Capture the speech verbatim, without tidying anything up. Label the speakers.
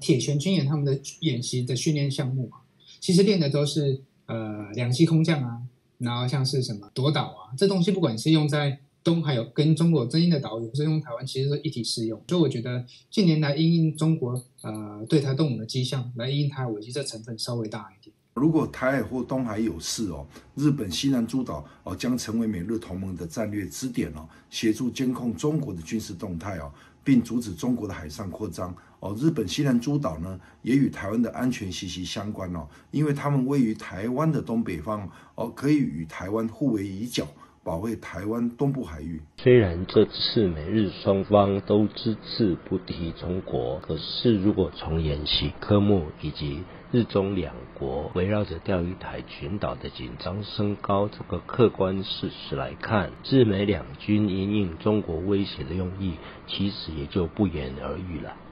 Speaker 1: 铁拳军演他们的演习的训练项目嘛，其实练的都是呃两栖空降啊，然后像是什么夺岛啊，这东西不管是用在东海有跟中国有争议的岛屿，或是用台湾，其实都一体适用。所以我觉得近年来因应中国呃对台动武的迹象，来因应台海危机，这成分稍微大一点。
Speaker 2: 如果台海或东海有事哦，日本西南诸岛哦将成为美日同盟的战略支点哦，协助监控中国的军事动态哦，并阻止中国的海上扩张哦。日本西南诸岛呢，也与台湾的安全息息相关哦，因为它们位于台湾的东北方哦，可以与台湾互为一角，保卫台湾东部海域。
Speaker 3: 虽然这次美日双方都只字不提中国，可是如果从演习科目以及日中两国围绕着钓鱼台群岛的紧张升高这个客观事实来看，日美两军因应中国威胁的用意，其实也就不言而喻了。